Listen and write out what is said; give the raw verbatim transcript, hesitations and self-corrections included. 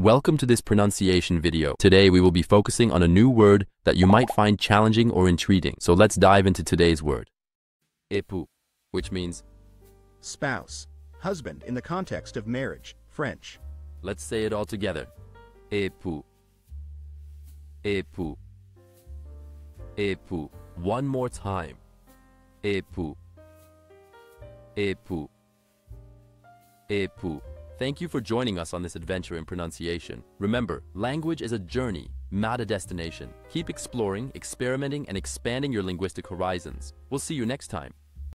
Welcome to this pronunciation video. Today we will be focusing on a new word that you might find challenging or intriguing. So let's dive into today's word. Époux, which means spouse, husband in the context of marriage, French. Let's say it all together. Époux. Époux. Époux. One more time. Époux. Époux. Époux. Thank you for joining us on this adventure in pronunciation. Remember, language is a journey, not a destination. Keep exploring, experimenting, and expanding your linguistic horizons. We'll see you next time.